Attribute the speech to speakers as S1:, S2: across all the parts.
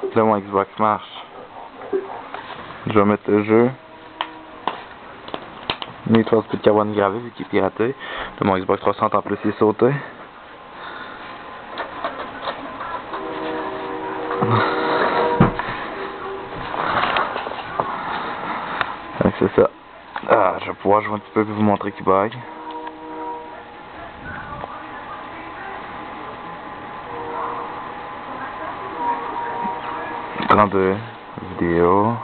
S1: Là, mon Xbox marche. Je vais mettre le jeu. Need for Speed Carbon gravé vu qu'il est piraté. Là, mon Xbox 360 en plus il est sauté. C'est ça. Ah, je vais pouvoir jouer un petit peu et vous montrer qu'il bug. De vidéo.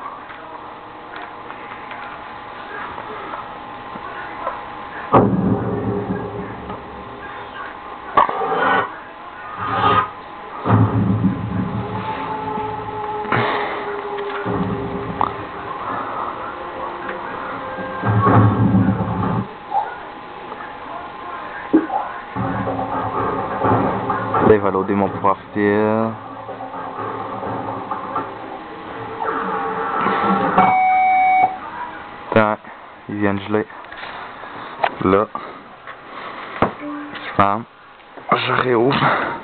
S1: Là, il va loader mon profil. Attends, il vient de geler. Là, je ferme. Je réouvre.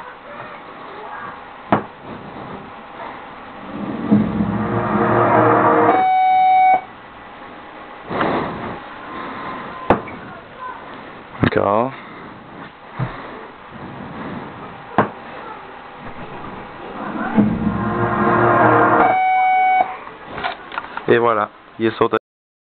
S1: Encore. Et voilà, il est sauté.